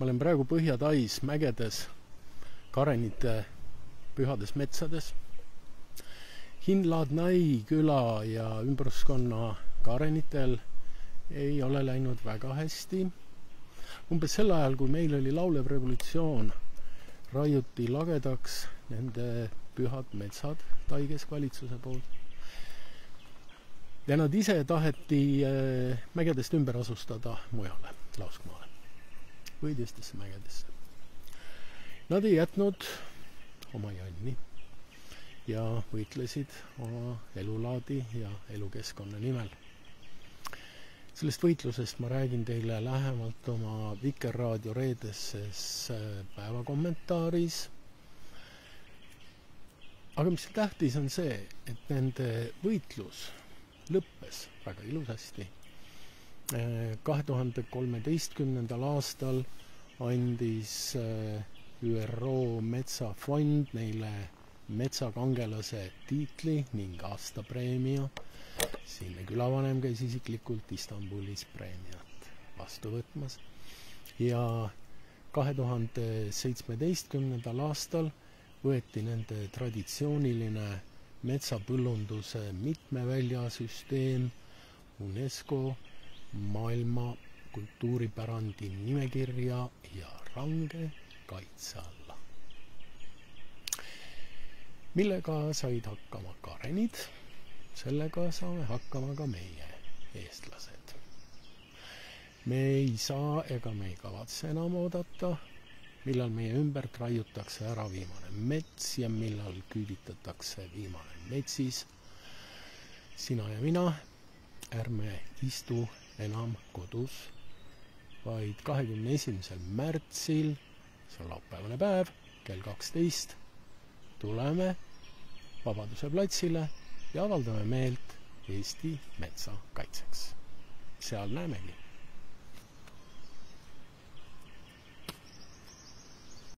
Ma olen praegu Põhja-Tais mägedes, Karenite pühades metsades. Hinlaadnai küla ja ümbruskonna Karenitel ei ole läinud väga hästi. Umbes sel ajal, kui meil oli laulev revolutsioon, raiuti lagedaks nende pühad metsad Tai keskvalitsuse poolt. Ja nad ise taheti mägedest ümber asustada mujale, Lauskmaale või teistesse mägedesse. Nad ei jätnud oma jonni ja võitlesid oma elulaadi ja elukeskkonna nimel. Sellest võitlusest ma räägin teile lähemalt oma Vikerraadio reedeses päevakommentaaris. Aga mis tähtis on see, et nende võitlus lõppes väga ilusasti. 2013. aastal andis ÜRO Metsafond neile metsakangelase tiitli ning aastapreemia. Signe külavanem käis isiklikult Istanbulis preemiat vastu võtmas. Ja 2017. aastal võeti nende traditsiooniline metsapõllunduse mitmeväljasüsteem UNESCO maailma kultuuripärandi nimekirja ja range kaitse alla. Millega said hakkama karenid, sellega saame hakkama ka meie, eestlased. Me ei saa ega me ei kavatse enam oodata, millal meie ümbert raiutakse ära viimane mets ja millal küüditatakse viimane metsis. Sina ja mina ärme istu enam kodus, vaid 21. märtsil, see on laupäevane päev, kell 12, tuleme Vabaduse platsile ja avaldame meelt Eesti metsa kaitseks. Seal näemegi.